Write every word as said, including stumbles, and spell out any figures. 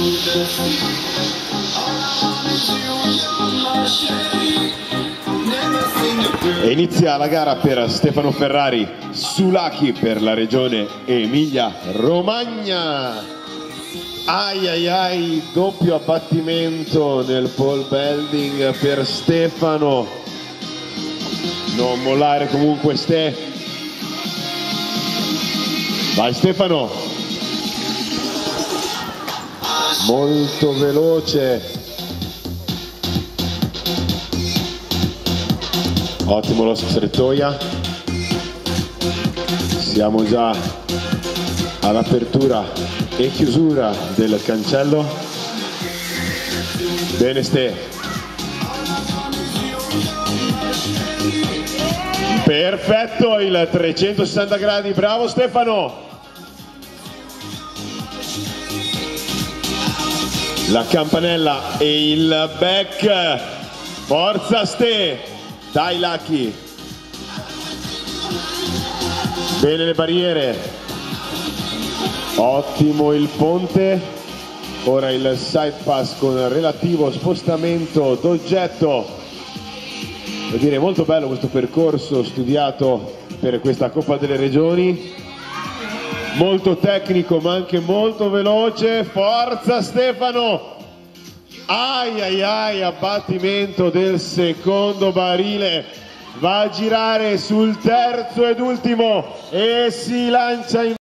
E inizia la gara per Stefano Ferrari Sulaki per la regione Emilia-Romagna. Ai ai ai, doppio abbattimento nel pole building per Stefano. Non mollare comunque Ste. Vai Stefano. Molto veloce. Ottimo lo strettoia. Siamo già all'apertura e chiusura del cancello. Bene Ste. Perfetto il trecentosessanta gradi, bravo Stefano. La campanella e il back. Forza Ste. Dai Lucky. Bene le barriere. Ottimo il ponte. Ora il side pass con relativo spostamento d'oggetto. Devo dire molto bello questo percorso studiato per questa Coppa delle Regioni. Molto tecnico ma anche molto veloce. Forza Stefano. Ai ai ai, abbattimento del secondo barile, va a girare sul terzo ed ultimo e si lancia in